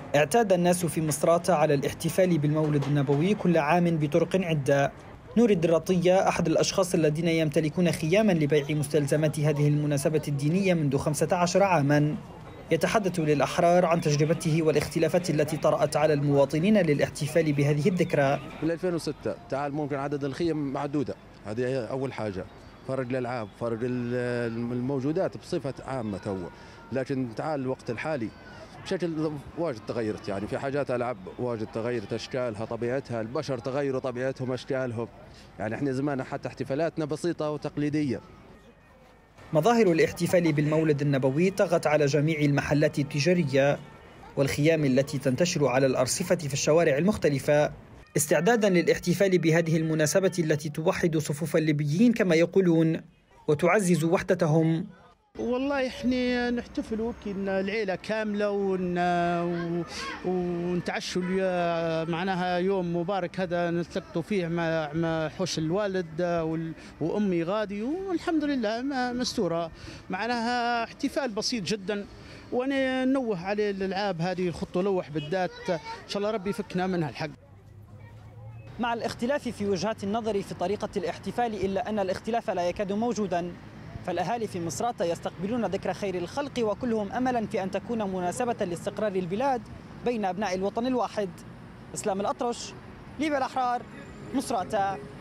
اعتاد الناس في مصراتة على الاحتفال بالمولد النبوي كل عام بطرق عدة. نور الدراطية أحد الأشخاص الذين يمتلكون خياما لبيع مستلزمات هذه المناسبة الدينية منذ 15 عاما، يتحدث للأحرار عن تجربته والاختلافات التي طرأت على المواطنين للاحتفال بهذه الذكرى. من 2006 تعال ممكن عدد الخيم معدودة، هذه أول حاجة. فرق الألعاب، فرق الموجودات بصفة عامة تو، لكن تعال الوقت الحالي بشكل واجد تغيرت، يعني في حاجات ألعاب واجد تغيرت أشكالها طبيعتها، البشر تغيروا طبيعتهم أشكالهم، يعني احنا زمان حتى احتفالاتنا بسيطة وتقليدية. مظاهر الاحتفال بالمولد النبوي طغت على جميع المحلات التجارية والخيام التي تنتشر على الأرصفة في الشوارع المختلفة، استعدادا للاحتفال بهذه المناسبة التي توحد صفوف الليبيين كما يقولون وتعزز وحدتهم. والله احنا نحتفلوا كنا العيله كامله ونتعشوا معناها يوم مبارك هذا نلتقطوا فيه مع حوش الوالد وامي غادي، والحمد لله مستوره. معناها احتفال بسيط جدا، وانا ننوه على الالعاب هذه الخط لوح بالذات، ان شاء الله ربي يفكنا منها الحق. مع الاختلاف في وجهات النظر في طريقة الاحتفال، إلا أن الاختلاف لا يكاد موجودا، فالأهالي في مصراتة يستقبلون ذكرى خير الخلق وكلهم أملا في أن تكون مناسبة لاستقرار البلاد بين أبناء الوطن الواحد. إسلام الأطرش، ليبيا الأحرار، مصراتة.